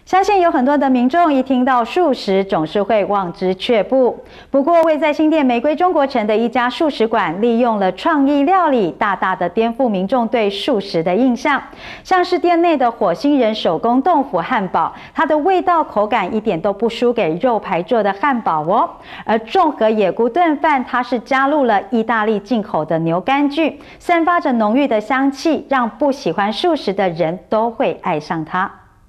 相信有很多的民众一听到素食，总是会望之却步。不过，位在新店玫瑰中国城的一家素食馆，利用了创意料理，大大的颠覆民众对素食的印象。像是店内的火星人手工豆腐汉堡，它的味道口感一点都不输给肉排做的汉堡哦。而综合野菇炖饭，它是加入了意大利进口的牛肝菌，散发着浓郁的香气，让不喜欢素食的人都会爱上它。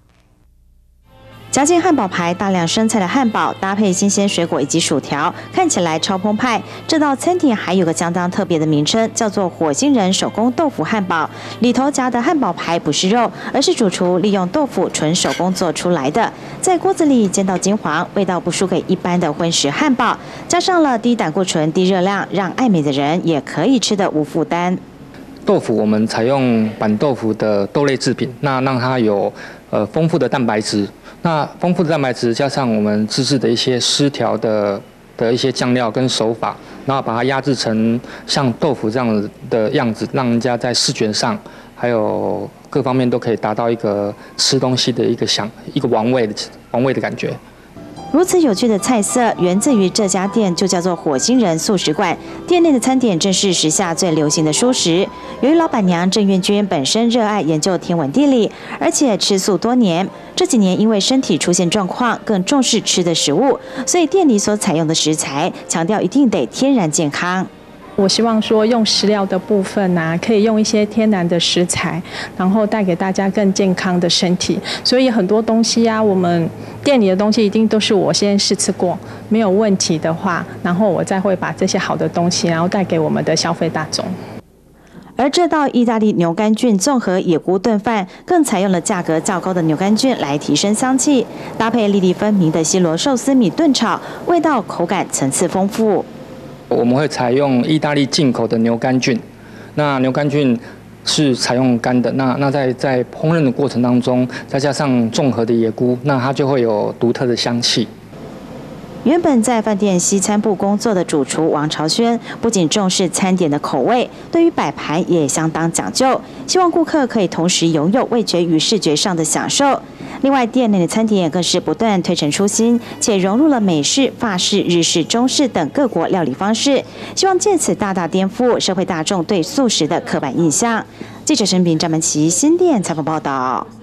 夹进汉堡排，大量生菜的汉堡搭配新鲜水果以及薯条，看起来超澎湃。这道餐点还有个相当特别的名称，叫做火星人手工豆腐汉堡。里头夹的汉堡排不是肉，而是主厨利用豆腐纯手工做出来的，在锅子里煎到金黄，味道不输给一般的荤食汉堡，加上了低胆固醇、低热量，让爱美的人也可以吃得无负担。 豆腐我们采用板豆腐的豆类制品，那让它有丰富的蛋白质。那丰富的蛋白质加上我们自制的一些湿调的一些酱料跟手法，然后把它压制成像豆腐这样的样子，让人家在视觉上还有各方面都可以达到一个吃东西的一个玩味的感觉。 如此有趣的菜色源自于这家店，就叫做火星人素食馆。店内的餐点正是时下最流行的蔬食。由于老板娘郑苑君本身热爱研究天文地理，而且吃素多年，这几年因为身体出现状况，更重视吃的食物，所以店里所采用的食材强调一定得天然健康。 我希望说用食料的部分可以用一些天然的食材，然后带给大家更健康的身体。所以很多东西我们店里的东西一定都是我先试吃过，没有问题的话，然后我再会把这些好的东西，然后带给我们的消费大众。 而这道意大利牛肝菌综合野菇炖饭，更采用了价格较高的牛肝菌来提升香气，搭配粒粒分明的西螺寿司米炖炒，味道口感层次丰富。 我们会采用意大利进口的牛肝菌，那牛肝菌是采用干的，那在烹饪的过程当中，再加上综合的野菇，那它就会有独特的香气。 原本在饭店西餐部工作的主厨王朝轩，不仅重视餐点的口味，对于摆盘也相当讲究，希望顾客可以同时拥有味觉与视觉上的享受。另外，店内的餐点更是不断推陈出新，且融入了美式、法式、日式、中式等各国料理方式，希望借此大大颠覆社会大众对素食的刻板印象。记者陈炳、张曼琪新店采访报道。